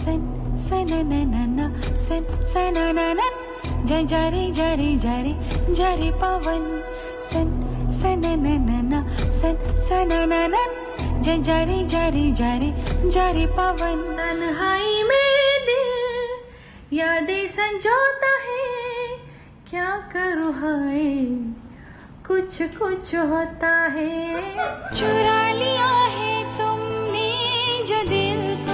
sen sananana sen sanananan jari jari jari jari pawan sen sananana sen sanananan jari jari jari jari pawan तन्हाई में दिल यादें संजोता है क्या करूँ हाय कुछ कुछ होता है चुरा लिया है तुमने जो दिल को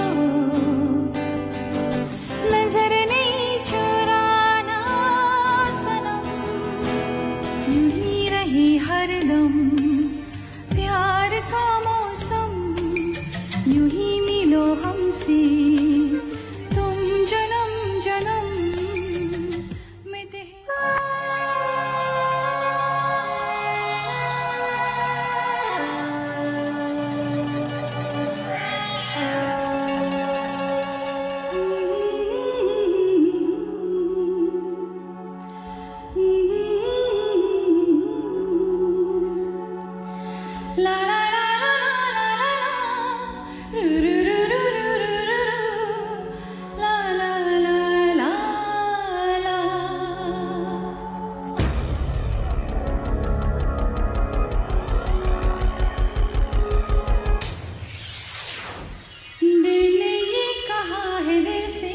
नजर नहीं चुराना सनम यूं ही रही हरदम प्यार का मौसम यूं ही मिलो हमसे तुम जन्म जन्म में la la la la la la la ru ru ru ru ru ru ru la la la la la दिल ने ये कहा है दिल से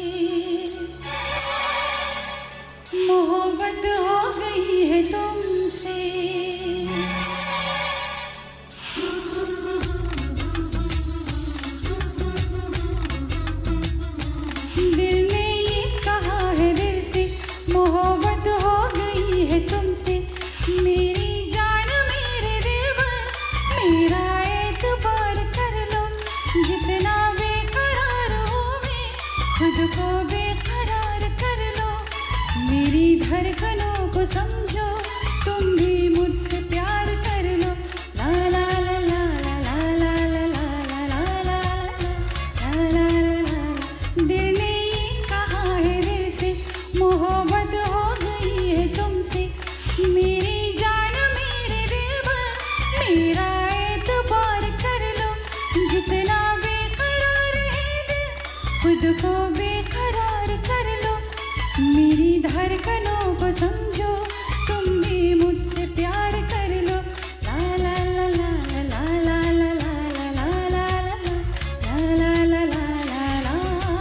मोहब्बत हो गई है तुमसे दिल ने ये कहा है दिल से मोहब्बत हो गई है तुमसे मेरी जान मेरे दिलबर मेरा एतबार कर लो जितना बेकरार हूँ मैं खुद को बेकरार कर लो मेरी धड़कनों को समझो तुम भी मुझसे प्यार कर लो ला ला ला ला ला ला ला ला ला ला ला ला दिल ने ये कहा है दिल से मोहब्बत हो गई है तुमसे मेरी जान मेरे दिलबर मेरा एतबार कर लो जितना बेकरार है दिल खुद को बेकरार कर लो मेरी धड़कनों को समझो तुम भी मुझसे प्यार कर लो ला ला ला ला ला ला ला ला ला ला ला ला ला ला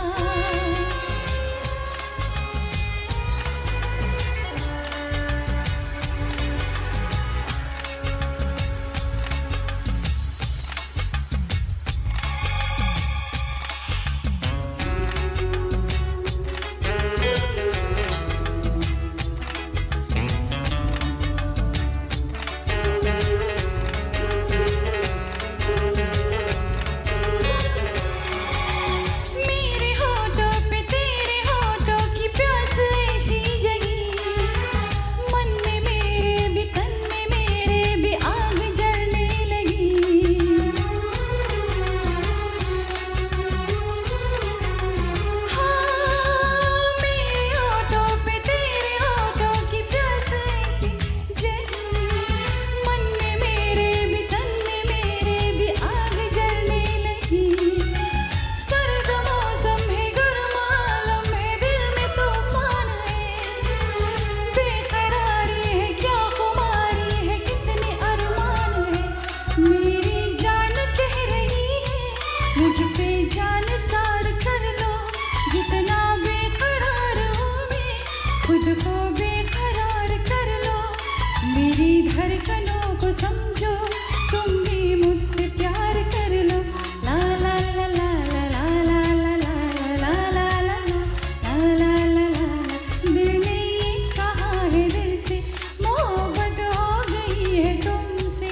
मेरे होठों पे तेरे होठों की प्यास ऐसी जगी मन में मेरे भी तन में मेरे भी आग जलने लगी हाँ मेरे होठों पे तेरे होठों की प्यास ऐसी जगी मन में मेरे भी तन में मेरे भी आग जलने लगी सर्द मौसम है गर्म आलम है दिल में तूफान है बेकरारी है क्या खुमारी है कितने अरमान है मेरी जान कह रही है मुझ पे जान सार कर लो जितना बेकरार हूँ मैं खुद को बेकरार कर लो मेरी धड़कनों को समझो तुम भी मुझसे प्यार कर लो ला ला ला ला ला ला ला ला ला ला ला ला ला ला दिल ने ये कहा है दिल से मोहब्बत हो गई है तुमसे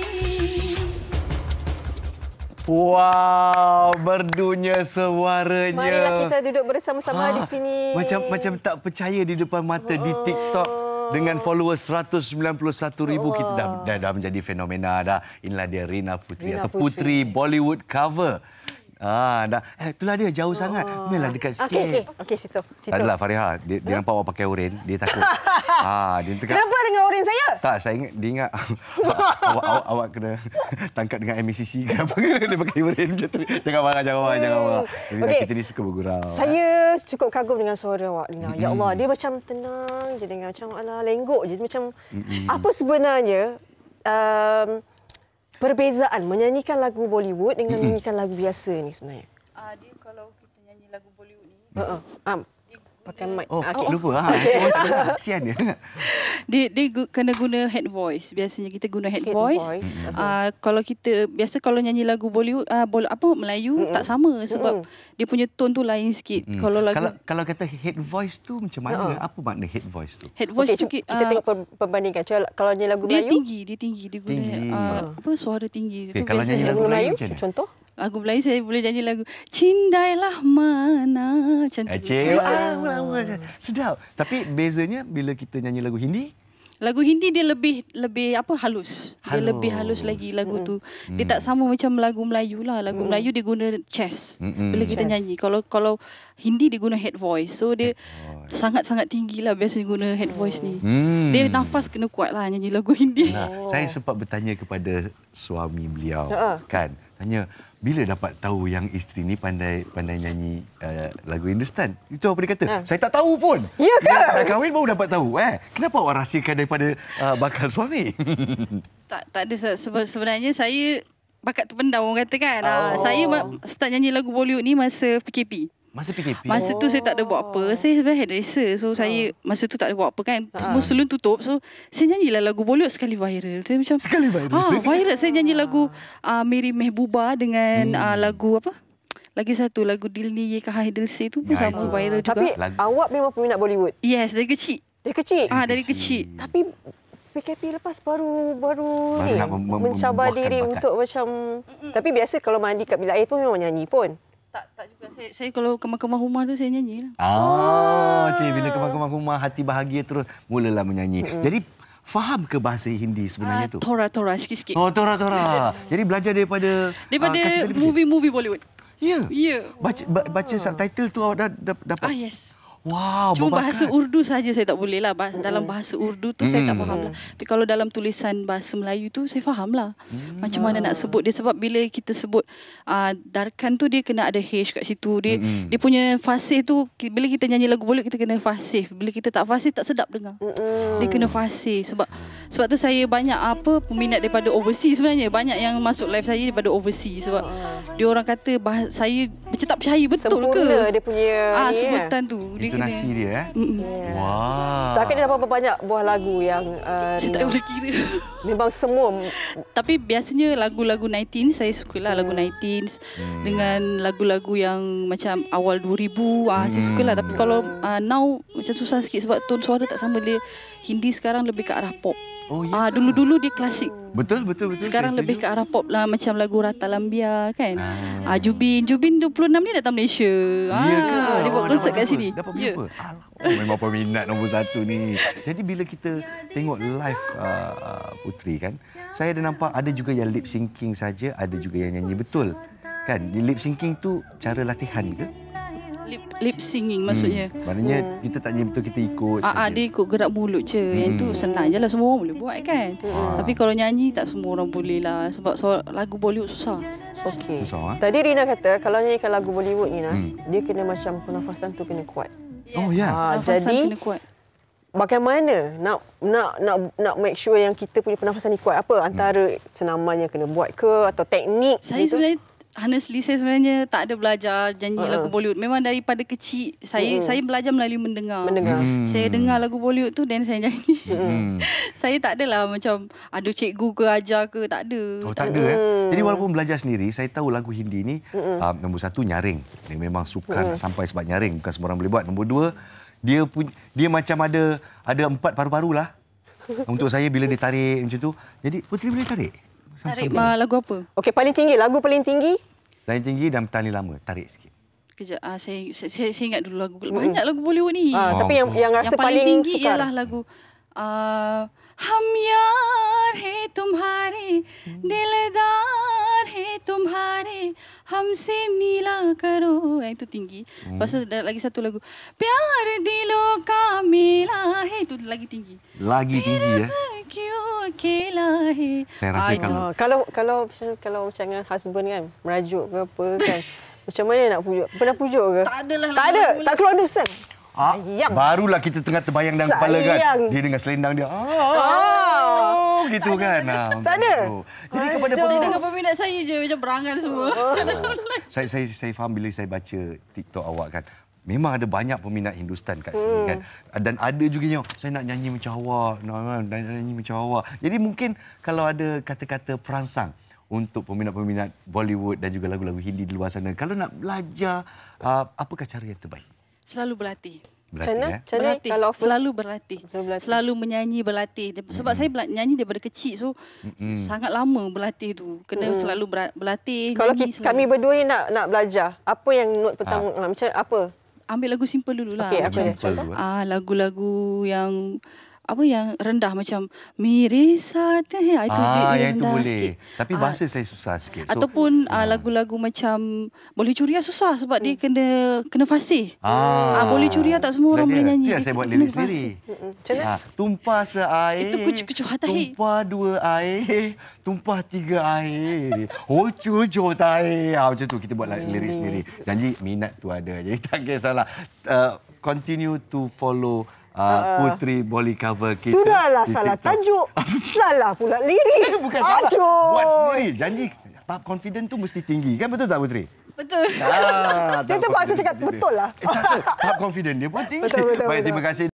Wow, merdunya suaranya. Marilah kita duduk bersama-sama di sini. Macam tak percaya di depan mata di TikTok dengan followers 191,000 kita dah menjadi fenomena dah. Inilah dia Rina Putri atau Putri Bollywood cover. Dah. Itulah dia jauh sangat. Memanglah dekat sikit. Okey, situ. Tak adalah Fariha. Dia nampak awak pakai oren. Dia takut. Dia tengah... Kenapa dengan oren saya? Tak, saya ingat dia ingat awak kena tangkap dengan MACC ke apa ke dia pakai oren macam tu. Jangan marah. Jadi kita ni suka bergurau. Saya cukup kagum dengan suara awak, Lina. Ya Allah, dia macam tenang je dengan macam lenggok je macam apa sebenarnya perbezaan menyanyikan lagu Bollywood dengan menyanyikan lagu biasa ni sebenarnya? Dia kalau kita nyanyi lagu Bollywood ni, pakai mic. Lupa. Kesian dia. Dia kena guna head voice. Biasanya kita guna head voice. Kalau kita biasa kalau nyanyi lagu Bollywood Melayu tak sama sebab dia punya tone tu lain sikit. Kalau kata head voice tu macam mana? Apa makna head voice tu? Head voice tu kita tengok perbandingkan. Kalau nyanyi lagu dia Melayu, tinggi. Dia guna suara tinggi. Okay, kalau nyanyi lagu Melayu macam mana? Contoh? Lagu Melayu saya boleh nyanyi lagu Cindailah Mana macam tu. Sedap. Tapi bezanya bila kita nyanyi lagu Hindi? Lagu Hindi dia lebih halus. Dia lebih halus lagi lagu tu. Dia tak sama macam lagu Melayu lah. Lagu Melayu dia guna chest bila kita nyanyi. Kalau Hindi dia guna head voice. So dia sangat-sangat tinggi lah biasanya guna head voice ni. Dia nafas kena kuat lah nyanyi lagu Hindi. Saya sempat bertanya kepada suami beliau. Kan? Tanya, bila dapat tahu yang isteri ni pandai nyanyi lagu Hindustan? Itu apa dia kata? Saya tak tahu pun. Ya ke? Dah kahwin baru dapat tahu. Kenapa awak rahsiakan daripada bakal suami? Tak ada. Sebenarnya saya bakat terpendam orang kata kan. Saya start nyanyi lagu Bollywood ni masa PKP. Masa PKP? Masa tu saya tak ada buat apa. Saya sebenarnya hairdresser. So saya masa tu tak ada buat apa kan. Semua salon tutup. So saya nyanyilah lagu Bollywood sekali viral. Saya macam sekali viral? Viral. Saya nyanyi lagu Meri Mehbooba dengan lagu apa? Lagi satu lagu Dil Ni Ye Kaha Hai Dil Se tu pun sama viral juga. Tapi awak memang peminat Bollywood? Yes, dari kecil. Dari kecil? Dari kecil. Tapi PKP lepas baru ni nak mencabar diri bakat. untuk macam tapi biasa kalau mandi kat bilik air pun memang nyanyi pun. Tak juga. Saya kalau kemah-kemah rumah tu saya nyanyi lah. Cik, bila kemah-kemah rumah hati bahagia terus mulalah menyanyi. Jadi faham ke bahasa Hindi sebenarnya tu? Tora sikit-sikit. Tora. Jadi belajar daripada movie Bollywood. Ya. Ya. Baca subtitle tu awak dah dapat. Yes. Wow, cuma bahasa Urdu saja saya tak boleh lah. Dalam bahasa Urdu tu saya tak faham lah. Tapi kalau dalam tulisan bahasa Melayu tu saya faham lah. Macam mana nak sebut dia. Sebab bila kita sebut darkan tu dia kena ada H kat situ. Dia punya fasih tu, bila kita nyanyi lagu Bollywood kita kena fasih. Bila kita tak fasih tak sedap dengar. Dia kena fasih. Sebab tu saya banyak peminat daripada overseas sebenarnya. Banyak yang masuk live saya daripada overseas. Sebab dia orang kata saya macam tak percaya betul sempurna ke. Sempurna dia punya sebutan tu. Intonasi dia Wow. Setakat ni dah berapa banyak buah lagu yang saya tak boleh kira. Memang semua. Tapi biasanya lagu-lagu 19 saya sukalah lagu 19s dengan lagu-lagu yang macam awal 2000 saya sukalah. Tapi kalau now macam susah sikit sebab tone suara tak sama. Dia Hindi sekarang lebih ke arah pop. Dulu-dulu dia klasik. Betul. Sekarang lebih ke arah pop lah. Macam lagu Rata Lambia kan. Jubin 26 ni datang Malaysia. Dia buat konsert kat sini. Dapat berapa? Memang peminat nombor 1 ni. Jadi bila kita tengok live Puteri kan, saya ada nampak ada juga yang lip syncing saja, ada juga yang nyanyi betul. Kan, di lip syncing tu cara latihan ke? Lip singing maksudnya. Maknanya kita tak nyanyi betul, kita ikut. Dia ikut gerak mulut je. Yang tu senang je lah, semua orang boleh buat kan. Tapi kalau nyanyi tak semua orang boleh lah. Sebab lagu Bollywood susah. Okey. Susah, Tadi Rina kata kalau nyanyikan lagu Bollywood ni dia kena macam pernafasan tu kena kuat. Oh ya. Jadi kena kuat. Bagaimana nak make sure yang kita punya pernafasan ni kuat? Apa antara senaman yang kena buat ke atau teknik? Saya sebenarnya honestly saya sebenarnya tak ada belajar nyanyi lagu Bollywood. Memang daripada kecil saya belajar melalui mendengar. Saya dengar lagu Bollywood tu dan saya nyanyi. Saya tak adalah macam ada cikgu ke ajar ke, tak ada. Tak ada Jadi walaupun belajar sendiri, saya tahu lagu Hindi ni nombor 1 nyaring. Dia memang sukar nak sampai sebab nyaring, bukan semua orang boleh buat. Nombor 2, dia macam ada 4 paru-paru lah. Untuk saya bila dia tarik macam tu. Jadi Puteri boleh tarik? Tarik lagu apa? Okey, paling tinggi. Lagu paling tinggi? Paling tinggi dan paling lama. Tarik sikit. Kejap. Saya ingat dulu lagu. Banyak lagu Bollywood ni. Tapi yang rasa paling tinggi sukar ialah lagu Hum yaar hai tumhare, diledar है तुम्हारे हमसे मिला करो. Yang itu tinggi. Lepas tu ada lagi satu lagu. Pyar dilon ka mela hai. Itu lagi tinggi. Lagi tinggi ya. Kyun akela hai. Saya rasa Kalau macam dengan husband kan, merajuk ke apa kan. Macam mana nak pujuk? Pernah pujuk ke? Tak adalah. Tak ada. Tak keluar dusan. Sayang. Barulah kita tengah terbayang dalam kepala kan. Dia dengan selendang dia. Gitu kan. Tak ada. Jadi kepada Dia dengan peminat saya je macam berangan semua. saya faham bila saya baca TikTok awak kan. Memang ada banyak peminat Hindustan kat sini kan. Dan ada juga yang saya nak nyanyi macam awak, nak nyanyi macam awak. Jadi mungkin kalau ada kata-kata perangsang untuk peminat-peminat Bollywood dan juga lagu-lagu Hindi di luar sana, kalau nak belajar, apakah cara yang terbaik? Selalu berlatih. Berlatih, Berlatih. Kalau Selalu berlatih. berlatih. Selalu menyanyi, berlatih. Sebab saya nyanyi daripada kecil. So, sangat lama berlatih tu. Kena selalu berlatih. Kalau nyanyi kami berdua ni nak belajar, apa yang note pertama? Macam apa? Ambil lagu simple dululah. Okey, apa dia? Contoh? Lagu-lagu yang yang rendah macam Mere Saath Hai. Itu dia yang itu rendah boleh. sikit. Tapi bahasa saya susah sikit. So, Ataupun lagu-lagu macam Boleh Curia susah sebab dia kena fasih. Boleh Curia tak semua orang boleh nyanyi. Itu yang saya buat lirik sendiri. Macam mana? Tumpah seair. Itu kucu-kucu hatahi. Tumpah dua air. Tumpah tiga air. Oh cucu tair. Macam tu kita buat lirik sendiri. Janji minat tu ada. Jadi tak kisahlah. Continue to follow Puteri Bolly Cover kita. Sudahlah salah tajuk. Salah pula lirik. Bukan salah. Buat sendiri. Janji tahap confident tu mesti tinggi. Kan betul tak Puteri? Betul. Dia terpaksa cakap betul lah. Tak, tahap confident dia pun tinggi. Betul. Baik, terima kasih.